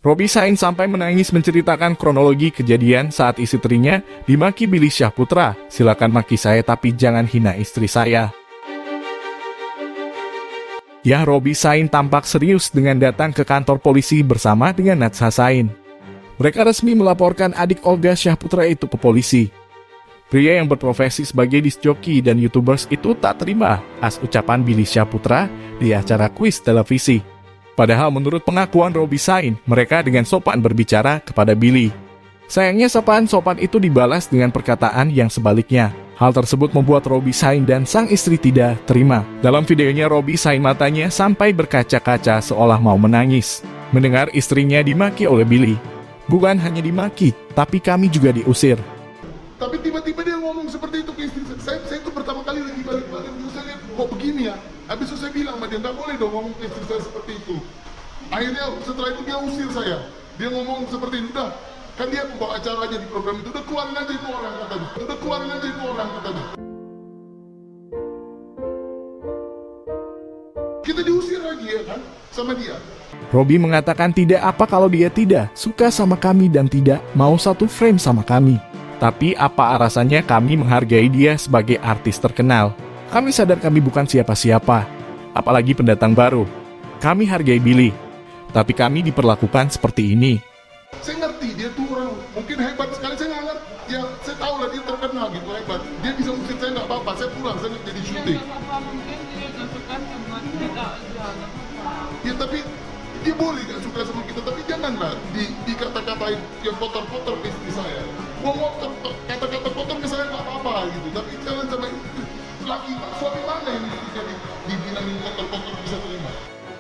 Robby Sain sampai menangis menceritakan kronologi kejadian saat istrinya dimaki Billy Syahputra. Silakan maki saya tapi jangan hina istri saya. Ya, Robby Sain tampak serius dengan datang ke kantor polisi bersama dengan Natsha Sain. Mereka resmi melaporkan adik Olga Syahputra itu ke polisi. Pria yang berprofesi sebagai disc jockey dan YouTubers itu tak terima ucapan Billy Syahputra di acara kuis televisi. Padahal menurut pengakuan Robby Sain, mereka dengan sopan berbicara kepada Billy. Sayangnya sapaan sopan itu dibalas dengan perkataan yang sebaliknya. Hal tersebut membuat Robby Sain dan sang istri tidak terima. Dalam videonya, Robby Sain matanya sampai berkaca-kaca seolah mau menangis mendengar istrinya dimaki oleh Billy. Bukan hanya dimaki, tapi kami juga diusir. Tapi tiba-tiba dia ngomong seperti itu ke istri saya. Saya itu pertama kali lagi balik-balik, saya lihat kok begini ya. Habis itu saya bilang sama dia, nggak boleh dong ngomong ke istri saya seperti itu. Akhirnya setelah itu dia usir saya. Dia ngomong seperti itu, udah, kan dia membawa acaranya di program itu, udah keluarin aja itu orang katanya. Udah keluarin aja itu orang katanya. Kita diusir lagi ya kan, sama dia. Robby mengatakan tidak apa kalau dia tidak suka sama kami dan tidak mau satu frame sama kami. Tapi apa alasannya kami menghargai dia sebagai artis terkenal? Kami sadar kami bukan siapa-siapa, apalagi pendatang baru. Kami hargai Billy, tapi kami diperlakukan seperti ini. Saya ngerti dia tuh orang mungkin hebat sekali, saya nggak ngerti. Ya saya tahu lah dia terkenal gitu, hebat. Dia bisa usir saya nggak apa-apa, saya pulang, saya nggak jadi syuting. Ya tapi dia boleh gak suka sama kita, tapi janganlah dikata-katain yang kotor-kotor ke istri saya. Ngomong kata-kata kotor ke saya nggak apa-apa gitu, tapi jangan sama laki suami mana yang jadi dibilangin kotor-kotor bisa terima.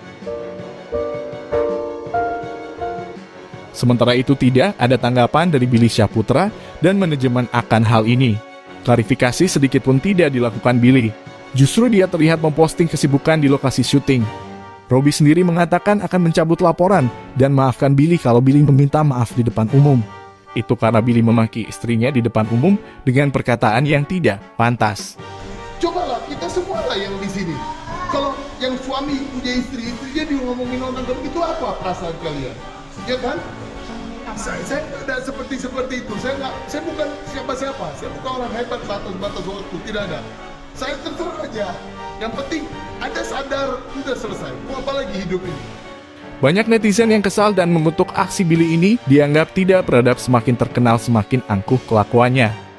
Sementara itu tidak ada tanggapan dari Billy Syahputra dan manajemen akan hal ini. Klarifikasi sedikit pun tidak dilakukan Billy. Justru dia terlihat memposting kesibukan di lokasi syuting. Robby sendiri mengatakan akan mencabut laporan dan maafkan Billy kalau Billy meminta maaf di depan umum. Itu karena Billy memaki istrinya di depan umum dengan perkataan yang tidak pantas. Cobalah kita semua lah yang di sini. Kalau yang suami punya istri, istrinya ngomongin orang begitu, apa perasaan kalian? Ya kan? Saya tidak seperti itu. Saya bukan siapa-siapa. Saya bukan orang hebat batas waktu, tidak ada. Saya terserah aja. Yang penting ada sadar, sudah selesai. Mau apa lagi hidup ini? Banyak netizen yang kesal dan mengutuk aksi Billy ini dianggap tidak beradab, semakin terkenal semakin angkuh kelakuannya.